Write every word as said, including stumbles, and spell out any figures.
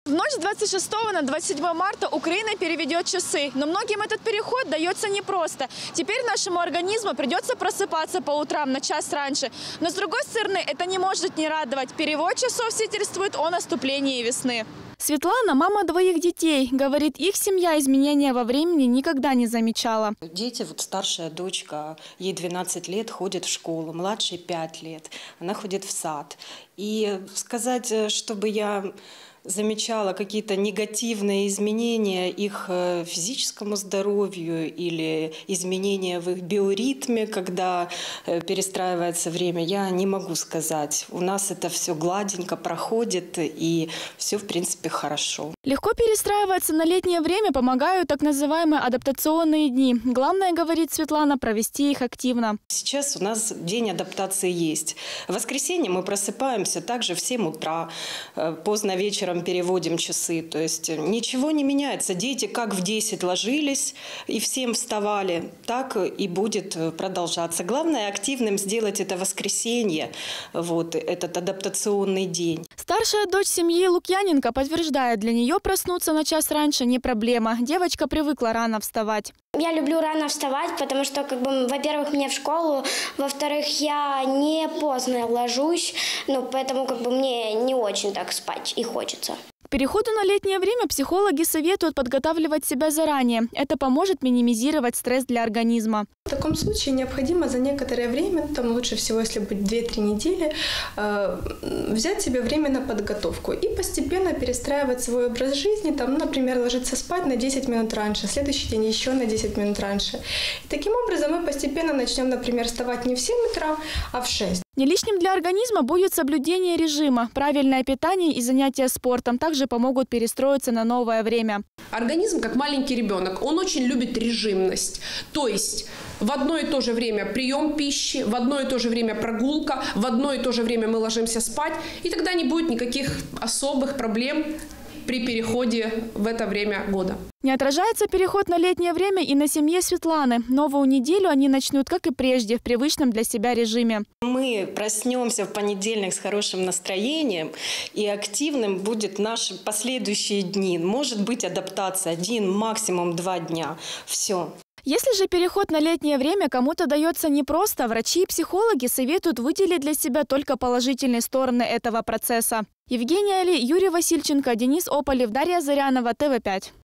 В ночь с двадцать шестого на двадцать седьмое марта Украина переведет часы. Но многим этот переход дается непросто. Теперь нашему организму придется просыпаться по утрам на час раньше. Но с другой стороны, это не может не радовать. Перевод часов свидетельствует о наступлении весны. Светлана – мама двоих детей. Говорит, их семья изменения во времени никогда не замечала. Дети, вот старшая дочка, ей двенадцать лет, ходит в школу, младшей пять лет. Она ходит в сад. И сказать, чтобы я замечала какие-то негативные изменения их физическому здоровью или изменения в их биоритме, когда перестраивается время, я не могу сказать. У нас это все гладенько проходит и все, в принципе, хорошо. Легко перестраиваться на летнее время помогают так называемые адаптационные дни. Главное, говорит Светлана, провести их активно. Сейчас у нас день адаптации есть. В воскресенье мы просыпаемся также в семь утра, поздно вечером переводим часы. То есть ничего не меняется. Дети как в десять ложились и в семь вставали, так и будет продолжаться. Главное активным сделать это воскресенье, вот, этот адаптационный день. Старшая дочь семьи Лукьяненко подтверждает, для нее проснуться на час раньше не проблема. Девочка привыкла рано вставать. Я люблю рано вставать, потому что, как бы, во-первых, мне в школу, во-вторых, я не поздно ложусь, ну, поэтому, как бы, мне не очень так спать и хочется. К переходу на летнее время психологи советуют подготавливать себя заранее. Это поможет минимизировать стресс для организма. В таком случае необходимо за некоторое время, там лучше всего, если будет две-три недели, э, взять себе время на подготовку и постепенно перестраивать свой образ жизни. Там, например, ложиться спать на десять минут раньше, следующий день еще на десять минут раньше. И таким образом мы постепенно начнем, например, вставать не в семь утра, а в шесть. Не лишним для организма будет соблюдение режима. Правильное питание и занятия спортом также помогут перестроиться на новое время. Организм, как маленький ребенок, он очень любит режимность. То есть в одно и то же время прием пищи, в одно и то же время прогулка, в одно и то же время мы ложимся спать. И тогда не будет никаких особых проблем при переходе в это время года. Не отражается переход на летнее время и на семье Светланы. Новую неделю они начнут, как и прежде, в привычном для себя режиме. Мы проснемся в понедельник с хорошим настроением, и активным будет наши последующие дни. Может быть адаптация один, максимум два дня. Все. Если же переход на летнее время кому-то дается непросто, врачи и психологи советуют выделить для себя только положительные стороны этого процесса. Евгения Али, Юрий Васильченко, Денис Ополев, Дарья Зарянова, тэ вэ пять.